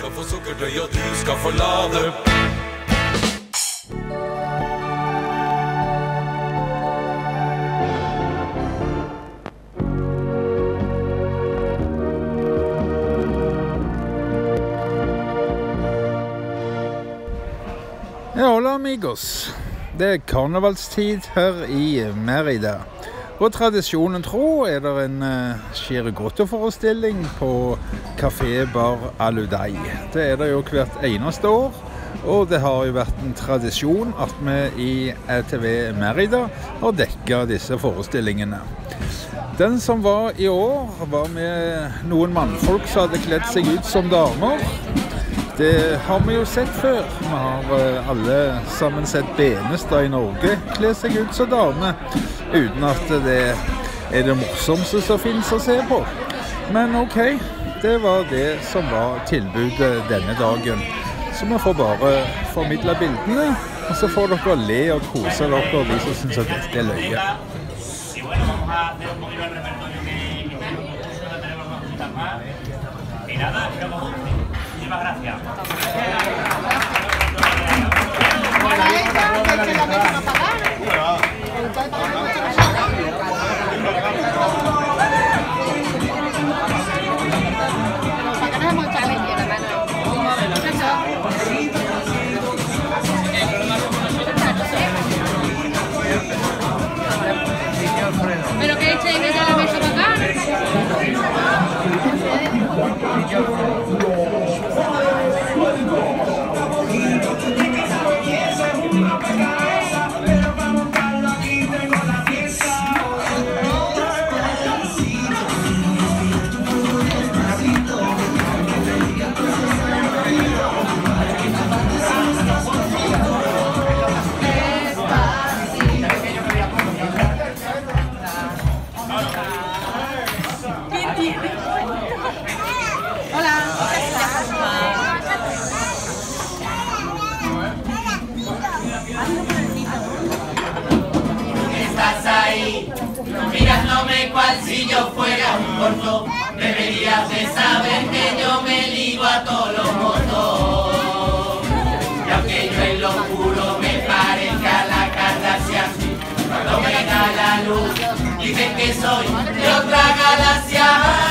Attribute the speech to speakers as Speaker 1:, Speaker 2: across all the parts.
Speaker 1: skal få sukkertøy og du skal få lade.
Speaker 2: Ja, hola amigos. Det er karnevalstid her i Mérida. Og tradisjonen tro er det en Chirigotto-forestilling på Café Bar Aludei. Det er det jo hvert eneste år, og det har jo vært en tradisjon at vi i ETV Mérida har dekket disse forestillingene. Den som var i år var med noen mannfolk som hadde kledd seg ut som damer. Det har vi jo sett før. Vi har alle sammen sett Benestad i Norge kle seg ut som dame, uten at det er det morsomste som finnes å se på. Men ok, det var det som var tilbudet denne dagen. Så vi får bare formidle bildene, og så får dere le og kose dere, de som synes at dette er løye.
Speaker 3: Muchísimas gracias.
Speaker 4: ¿Pero qué echáis de la mesa para acá?
Speaker 5: Mirándome cual si yo fuera un corto, deberías de saber que yo me ligo a todos los motos. Y aunque yo en lo oscuro me parezca la Kardashian, cuando me da la luz dicen que soy de otra galaxia.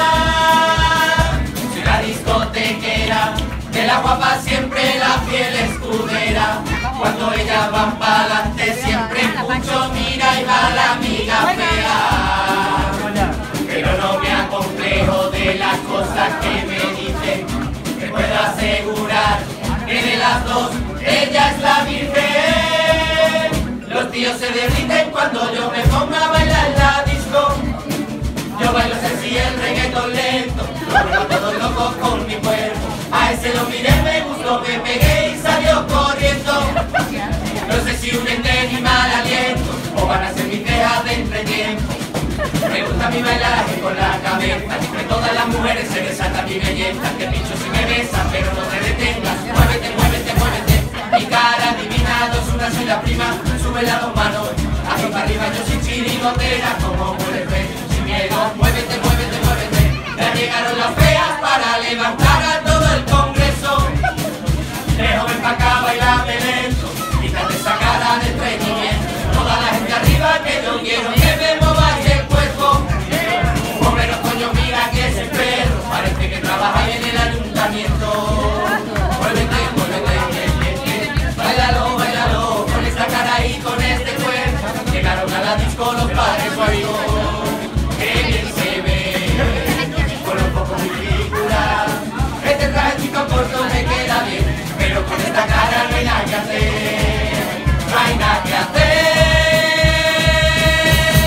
Speaker 5: Soy la discotequera, de la guapa siempre la fiel escudera. Cuando ellas van para adelante siempre escucho mira y va la amiga fea. Pero no me acomplejo de las cosas que me dicen, que puedo asegurar que de las dos ella es la virgen. Los tíos se derriten cuando yo me ponga a bailar en la disco. Yo bailo sexy el reggaetón lento, lo todos locos con mi cuerpo. A ese lo miré, me gustó, me pegué y salió corriendo. No sé si un ente ni mal aliento o van a ser mis cejas de entretiempo. Me gusta mi bailaje con la cabeza, entre todas las mujeres se desata mi belleza. Te pincho si me besas, pero no te detengas. Muévete, muévete, muévete. Mi cara adivina, dos una soy la prima. Sube las dos manos, aquí para arriba yo sin chirigotera, como puedes ver, sin miedo. Muévete, muévete, muévete. Ya llegaron las feas para levantar a todo el congreso. De joven pa' acá bailame lento, quítate esa cara de estreñimiento. Toda la gente arriba que yo quiero que me mováis el cuerpo. Hombre, coño, mira que ese perro parece que trabaja en el ayuntamiento. Muévete, muévete, bailalo, bailalo, con esta cara y con este cuerpo. Llegaron a la disco los padres, su amigo. Qué bien se ve, con un poco muy figura. Este traje chico corto me queda bien, pero con esta cara no hay nada que hacer, no hay nada que hacer.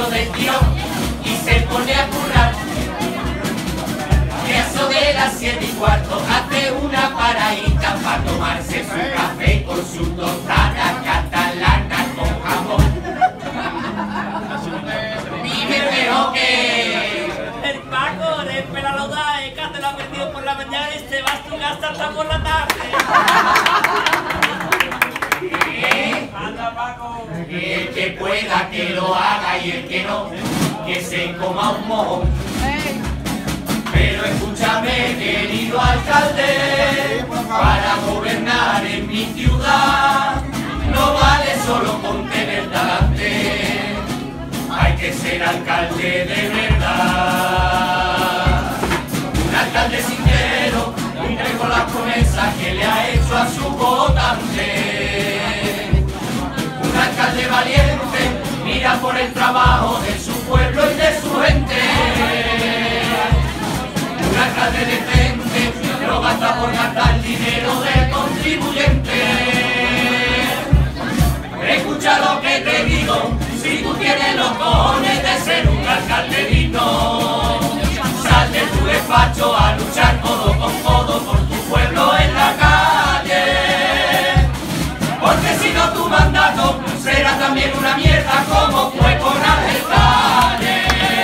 Speaker 5: dinero del tirón y se pone a currar. Y a eso de las 7:15 hace una paradita para tomarse su café con su tostada catalana con jamón. Dime pero que
Speaker 6: el Paco de Pelalodae, que te lo ha perdido por la mañana y se va a su casa hasta por la tarde. Anda, Paco.
Speaker 5: El que pueda que lo haga y el que no, que se coma un mojón. Pero escúchame, querido alcalde, para gobernar en mi ciudad no vale solo con tener talante, hay que ser alcalde de verdad. Un alcalde sincero, cumple con las promesas que le ha hecho a su votante. Un alcalde valiente, mira por el trabajo de su pueblo y de su gente. Un alcalde decente, no gasta por gastar dinero del contribuyente. Escucha lo que te digo, si tú tienes los cojones de ser un alcalde digno, sal de tu despacho a luchar codo con codo por tu pueblo en la calle. Porque si no tu mandato será también una mierda como fue con Ángel Calle.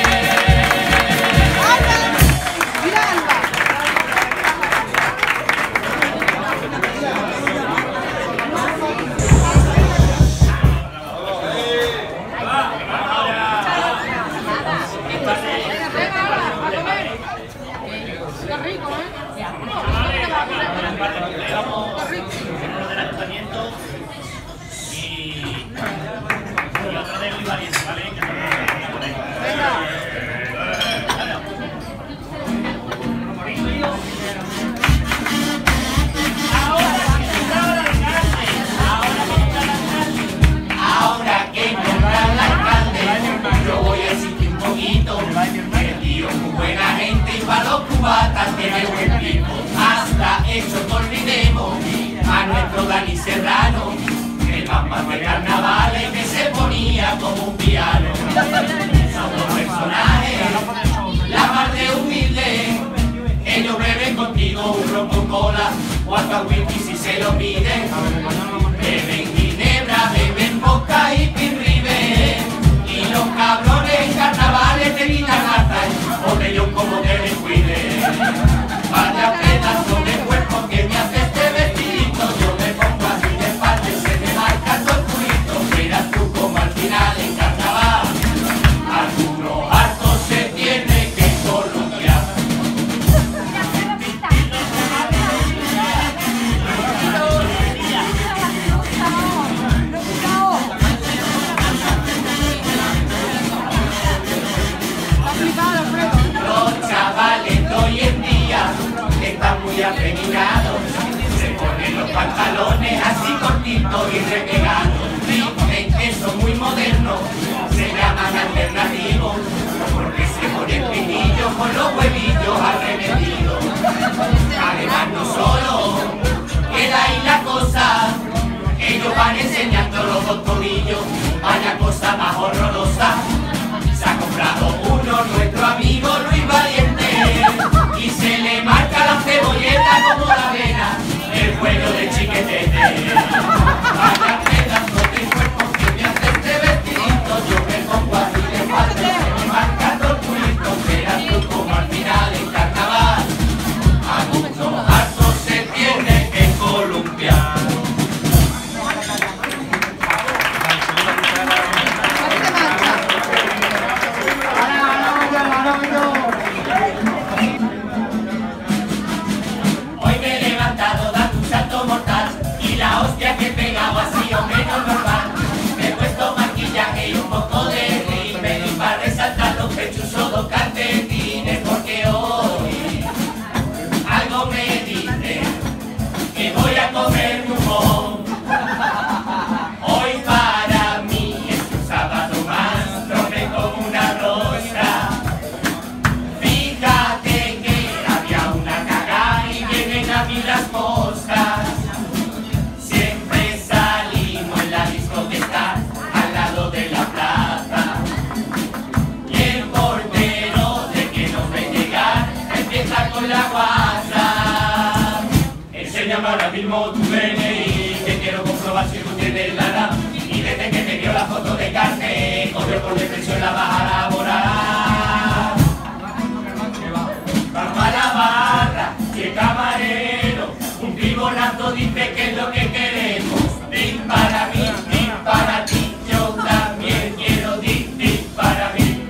Speaker 5: Ahora que nombran al alcalde, yo voy a insistir un poquito. El tío es muy buena gente y para los cubatas tiene buen pico. Hasta eso no olvidemos a nuestro Dani Serrano, el más de carnavales que se ponía como un piano. Son dos personajes, la más de humilde. Ellos beben contigo un ron con cola o hasta whisky si se lo piden. Beben ginebra, beben vodka y pirribe. Y los cabrones en carnavales te gritan hasta el botellón como te descuide. Vaya pedazo de cuerpo que me hace este vestidito. Yo me pongo así de espalda y se me marca todo el culito. Verás tú como al final en carnaval algunos hartos se tienen que columpiar. por depresión la vas a elaborar. Vamos a la barra y el camarero, un tribonazo dice que es lo que queremos. Din para mí, din para ti, yo también quiero din para mí.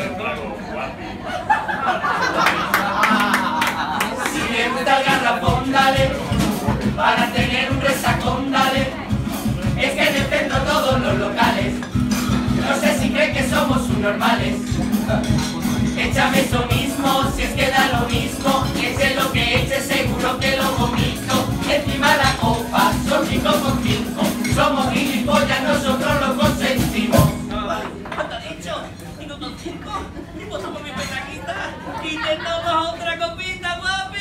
Speaker 5: Si le gusta el garrafón, dale, para tener un resacón, dale. Es que en el centro todos los locales, no sé si creen que somos subnormales. Échame eso mismo, si es que da lo mismo, eche lo que eche, seguro que lo vomito. Encima la copa, son 5,5, somos gilipollas, nosotros lo consentimos.
Speaker 6: ¿Cuánto has dicho? 5,5. Y pues tomo mi petaquita y te tomas otra copita, guapi.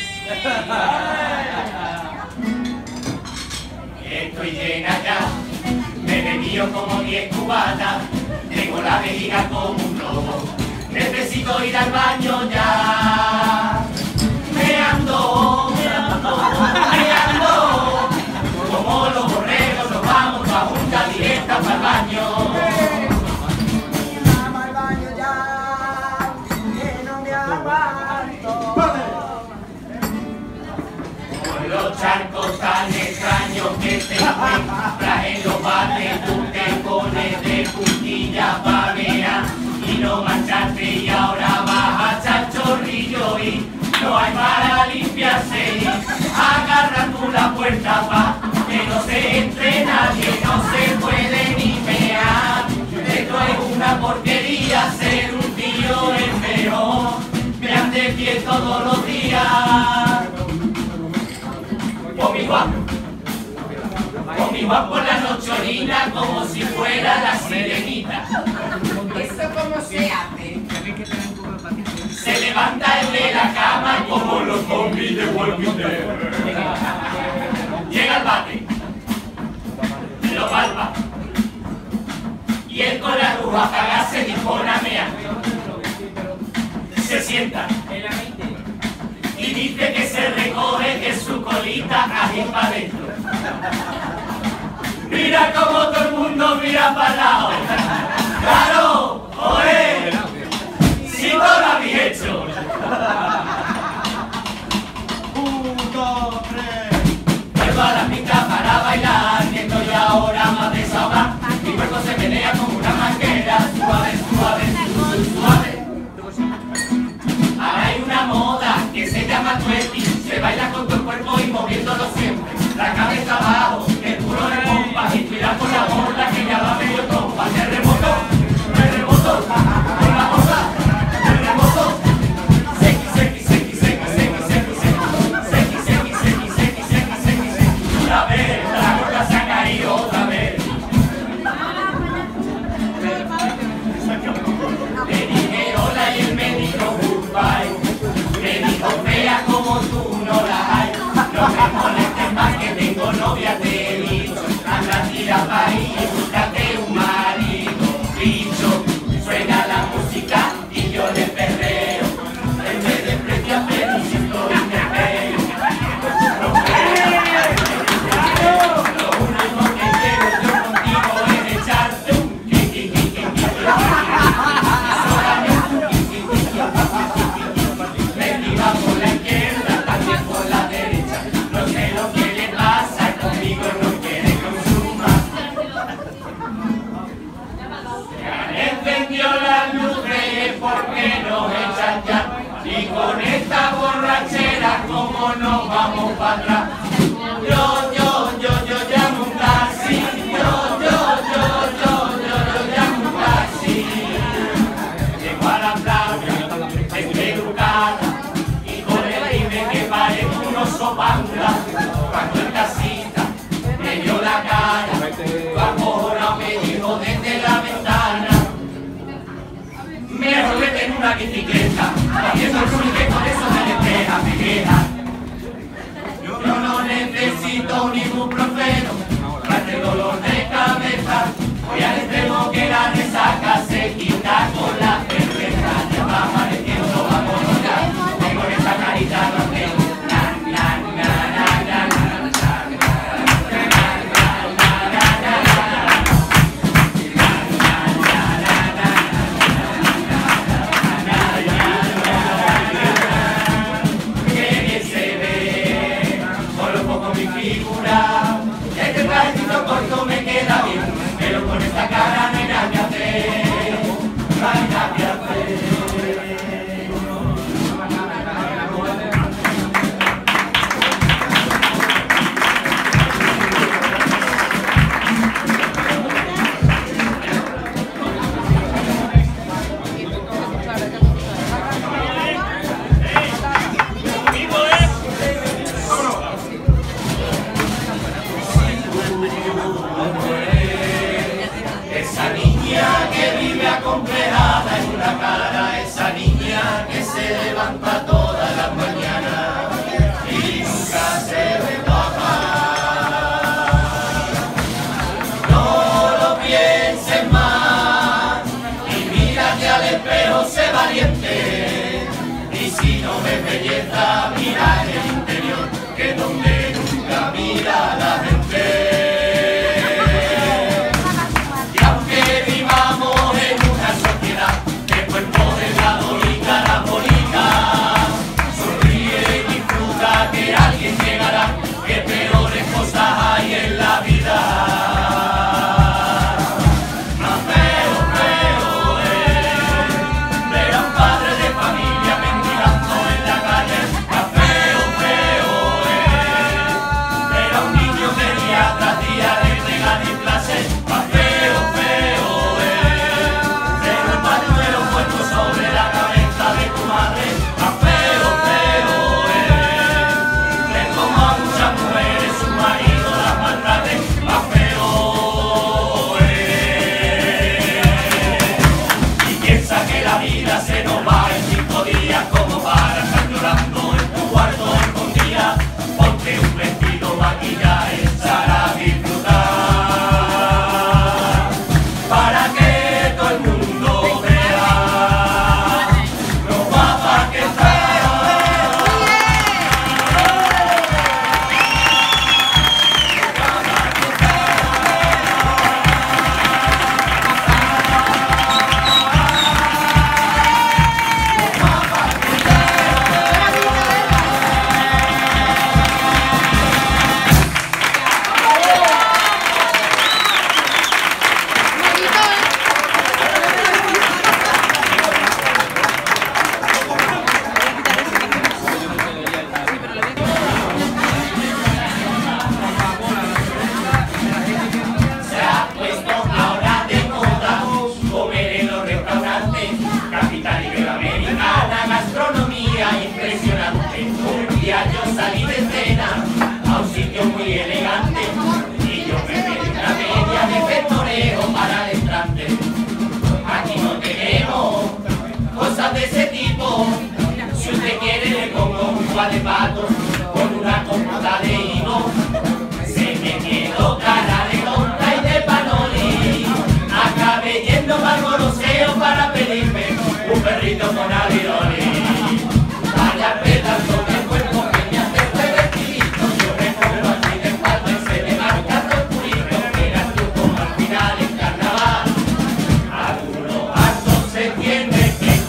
Speaker 5: Estoy llena ya, me he bebido como 10 cubatas, tengo la vejiga como un globo, necesito ir al baño ya. Me ando, como los borregos nos vamos a junta directa para el baño.
Speaker 7: Vamos al baño ya, que no me aguanto.
Speaker 5: Por los charcos tan extraños que te encuentras en los bates, tú te pones de puntilla pa' vear y no mancharte, y ahora vas a echar chorrillo y no hay para limpiarse. Agarra tú la puerta pa' que no se entre nadie, no se puede ni mear. Esto es una porquería, ser un tío es mejor, me han de pie todos los días. Con mi guapo por la noche orina como si fuera la sirenita.
Speaker 7: ¿Eso cómo se hace?
Speaker 5: Se levanta el de la cama como los zombies de Walking Dead. Llega al bate, lo palpa, y él con la luz apagada se dispone a mear. Se sienta y dice que se recoge, que su colita así para adentro. Mira como todo el mundo mira para el lado. ¡Claro! ¡Oye! ¡Si no lo habéis hecho! Llevo a la pista para bailar, siento yo ahora más desahogar. Mi cuerpo se menea como una manguera, suave, suave, suave. Ahora hay una moda que se llama twerking, se baila con tu cuerpo y moviéndolo siempre. La cabeza abajo, el culo de pompa, y tirar por la borda que ya va medio trompa. Terremoto, terremoto, con la borda, terremoto. Sequi, sequi, sequi, sequi, sequi, sequi, sequi, sequi, sequi, sequi, sequi, sequi, sequi. Una vez, la gorda se ha caído otra vez. Le dije hola y él me dijo goodbye. Me dijo fea como tú no la hay. No me molestes más que tengo novia, te he dicho. Anda, tira pa' ahí y búscate un marido. Bicho, suena la música y yo le perreo. Él me desprecia pero si estoy nervioso. Lo único que quiero yo contigo es echarte un me tira por la izquierda, también por la derecha. No sé lo que le pasa, conmigo no quiere consumar. Se encendió las luces porque nos echan ya. Y con esta borrachera, como nos vamos para atrás. Yo llamo un taxi. Yo llamo un taxi. Llego a la playa, estoy educada, y con él dime que parezco un oso panda. Cuando el taxista me dio la cara, ahora me dijo desde la ventana: mejor vete en una bicicleta, haciendo el swing que con eso me despeja, me queja. Yo no necesito un ibuprofeno para el dolor de cabeza. Voy al extremo que la resaca se quita con la cerveza. Ya va amaneciendo, vámonos ya. Tengo esa carita no tengo. sé valiente. Y si no ves belleza, mira en el interior, que es donde nunca mira la gente. Y aunque vivamos en una sociedad de cuerpo delgado y cara bonita, sonríe y disfruta que alguien llegará, que peores cosas hay en la vida. De ese tipo, si usted quiere le pongo un de pato con una compota de hino. Se me quedó cara de tonta y de panoli. Acabé yendo para el Coloseo para pedirme un perrito con aviroli. Vaya pedazo de cuerpo que me hace este vestidito. Yo me pongo así de espalda y se me marca todo el culito. Mira tú como al final en carnaval algunos actos se tienen.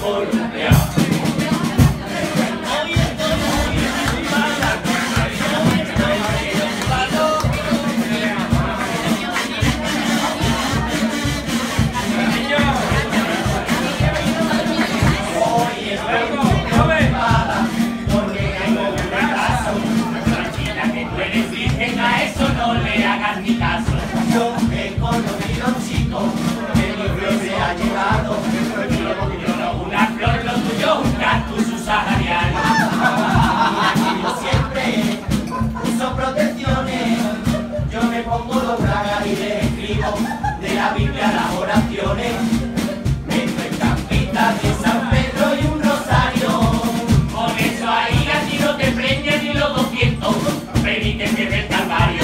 Speaker 5: Yo he conocido chicos que mi flor se ha llevado. Yo no una flor, lo tuyo un cactus sahariano. Y yo siempre uso protecciones. Yo me pongo dos bragas y les escribo de la Biblia las oraciones. Meto estampitas de San Pedro y un rosario. Con eso ahí a ti no te preñas ni los 200 penitentes del Calvario.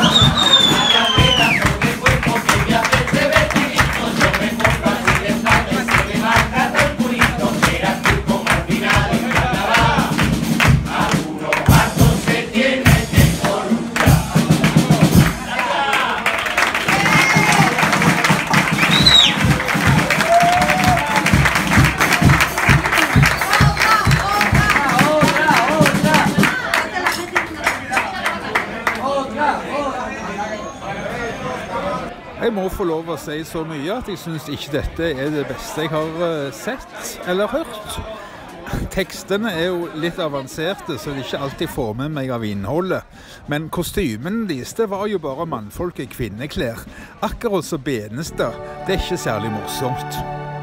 Speaker 2: Jeg må få lov å si så mye at jeg synes ikke dette er det beste jeg har sett eller hørt. Tekstene er jo litt avanserte, så det ikke alltid får med meg av innholdet. Men kostymen deres, det var jo bare mannfolk i kvinneklær. Akkurat så Benestad, det er ikke særlig morsomt.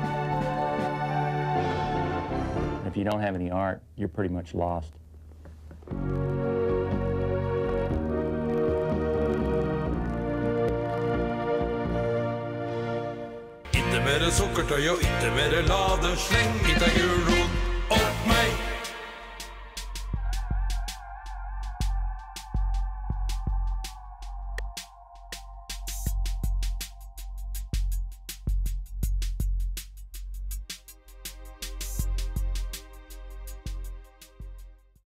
Speaker 8: If you don't have any art, you're pretty much lost.
Speaker 1: Ikke mer sukkertøy og ikke mer lade. Sleng i deg